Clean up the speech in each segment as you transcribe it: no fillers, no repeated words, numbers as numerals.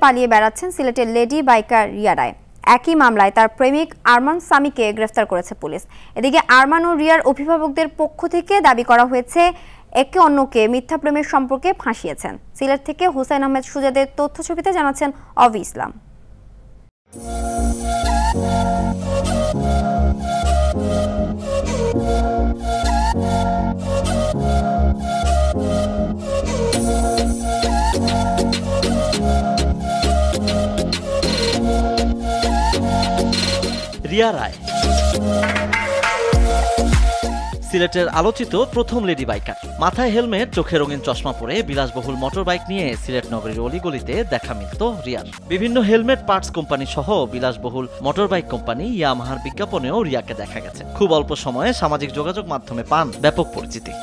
পালিয়ে বেড়াচ্ছেন সিলেটের লেডি বাইকার রিয়া রায়। একই মামলায় তার প্রেমিক আরমান সামিকে গ্রেফতার করেছে পুলিশ। এদিকে আরমান ও রিয়ার অভিভাবকদের পক্ষ থেকে দাবি করা হয়েছে একে অন্যকে মিথ্যা প্রেমের সম্পর্কে ফাঁসিয়েছেন। সিলেট থেকে হোসেন আহমেদ সুজাদের তথ্যছবিতে জানাচ্ছেন অভি ইসলাম। রিয়া রায় সিলেটের আলোচিত প্রথম লেডি বাইকার। মাথায় হেলমেট, চোখে রঙিন চশমা পরে বিলাসবহুল মোটর বাইক নিয়ে সিলেট নগরীর অলিগলিতে দেখা মিলত রিয়ার। বিভিন্ন হেলমেট পার্টস কোম্পানি সহ বিলাসবহুল মোটর বাইক কোম্পানি ইয়ামাহার বিজ্ঞাপনেও রিয়াকে দেখা গেছে। খুব অল্প সময়ে সামাজিক যোগাযোগ মাধ্যমে পান ব্যাপক পরিচিতি।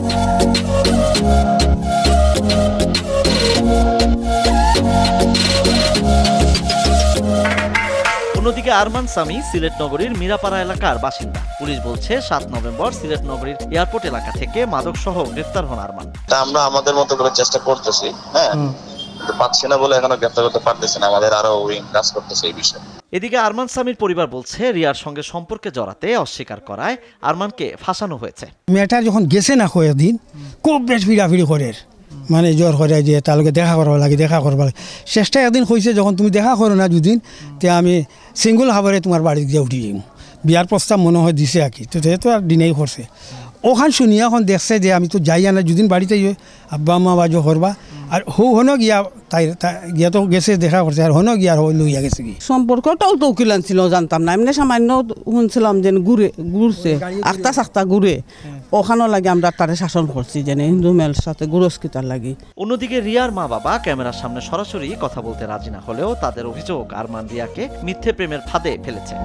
অন্যদিকে আরমান সামি সিলেট নগরীর মিরাপাড়া এলাকার বাসিন্দা। পুলিশ বলছে 7 নভেম্বর সিলেট নগরীর এয়ারপোর্ট এলাকা থেকে মাদক সহ গ্রেফতার হন আরমান। আমরা আমাদের মতো করে চেষ্টা করতেছি, কিন্তু পাচ্ছি না বলে এখনো গ্রেফতার করতে পারতেছি না। আমাদের আরো উইং কাজ করতেছে এই বিষয়ে। এদিকে আরমান সামির পরিবার বলছে রিয়ার সঙ্গে সম্পর্কে জড়াতে অস্বীকার করায় আরমানকে ফাঁসানো হয়েছে। মেয়েটা যখন গেছে না কয়েকদিন খুব বেশ ফিরাফিরি করে, মানে জ্বর করে যে তার লগে দেখা করবা লাগে, শেষটা একদিন কইছে যখন তুমি দেখা করো না দুদিন, তে আমি সিঙ্গুল হাবরে তোমার বাড়িতে গিয়ে উঠি যাই। বিয়ার প্রস্তাব মনে হয় দিছে আর কি, তো যেহেতু আর দিনেই করছে। ওখান শুনিয়া এখন দেখছে যে আমি তো যাই না, দুদিন বাড়িতে আব্বা আম্মা বাজো করবা, আর হনো গিয়া তাই গিয়া তো গেছে দেখা করছে, আর হনো গিয়া লইয়া গেছে কি সম্পর্কটাও তো উকিল আনছিল জানতাম না। এমনি সামান্য শুনছিলাম যে ঘুরছে আখতা সাখতা ঘুরে, ওখানেও লাগে আমরা তারে শাসন করছি যে হিন্দু মেয়ের সাথে গুরস্কিতার লাগি। অন্যদিকে রিয়ার মা বাবা ক্যামেরার সামনে সরাসরি কথা বলতে রাজি না হলেও তাদের অভিযোগ আরমান রিয়াকে মিথ্যে প্রেমের ফাঁদে ফেলেছে।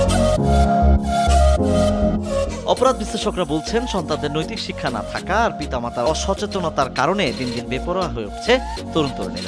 অপরাধ বিশ্লেষকরা বলছেন সন্তানদের নৈতিক শিক্ষা না থাকা আর পিতামাতার অসচেতনতার কারণে দিন দিন বেপরোয়া হয়ে উঠছে তরুণ তরুণীরা।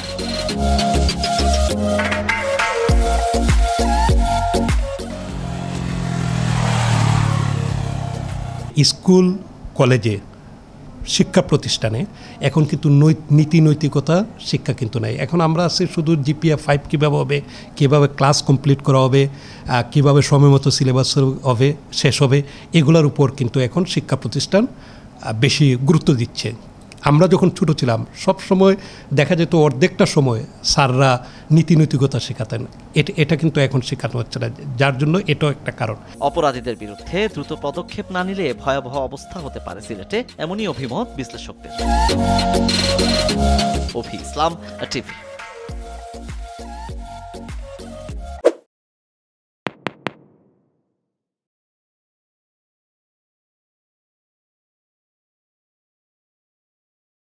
স্কুল কলেজে শিক্ষা প্রতিষ্ঠানে এখন কিন্তু নীতি নৈতিকতা শিক্ষা কিন্তু নাই। এখন আমরা আছি শুধু GPA 5 কীভাবে হবে, কীভাবে ক্লাস কমপ্লিট করা হবে, কীভাবে সময় মতো সিলেবাস হবে শেষ হবে, এগুলোর উপর কিন্তু এখন শিক্ষা প্রতিষ্ঠান বেশি গুরুত্ব দিচ্ছে। আমরা যখন ছোটো ছিলাম সব সময় দেখা যেত অর্ধেকটা সময় স্যাররা নীতি নৈতিকতা শেখাতেন, এটা কিন্তু এখন শেখানো হচ্ছে না, যার জন্য এটাও একটা কারণ। অপরাধীদের বিরুদ্ধে দ্রুত পদক্ষেপ না নিলে ভয়াবহ অবস্থা হতে পারে সিলেটে, এমনই অভিমত বিশ্লেষকদের। অভি ইসলাম, টিভি।